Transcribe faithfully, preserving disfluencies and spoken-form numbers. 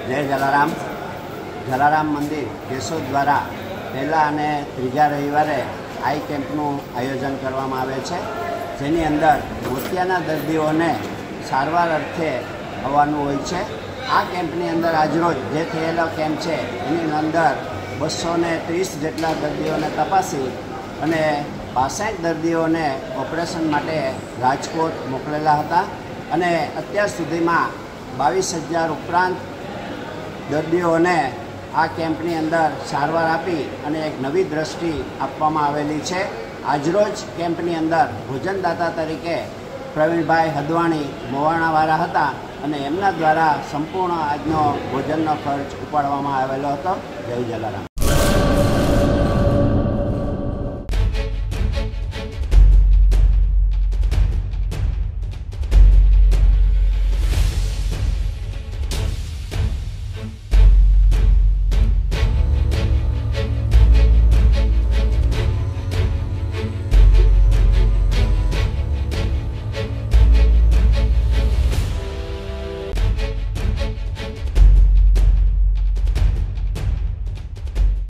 જય જલારામ. જલારામ મંદિર કેશોદ દ્વારા પહેલા અને ત્રીજા રવિવારે આઈ કેમ્પનું આયોજન કરવામાં આવે છે, જેની અંદર મોતિયાના દર્દીઓને સારવાર અર્થે આવવાનું હોય છે. આ કેમ્પની અંદર આજરોજ જે થયેલો કેમ્પ છે એની અંદર બસો ને ત્રીસ જેટલા દર્દીઓને તપાસી અને બાસઠ દર્દીઓને ઓપરેશન માટે રાજકોટ મોકલેલા હતા અને અત્યાર સુધીમાં બાવીસ હજાર ઉપરાંત દર્દીઓને આ કેમ્પની અંદર સારવાર આપી અને એક નવી દ્રષ્ટિ આપવામાં આવેલી છે. આજરોજ કેમ્પની અંદર ભોજનદાતા તરીકે પ્રવીણભાઈ હદવાણી મોવાણાવાળા હતા અને એમના દ્વારા સંપૂર્ણ આજનો ભોજનનો ખર્ચ ઉપાડવામાં આવેલો હતો. જય જલારામ.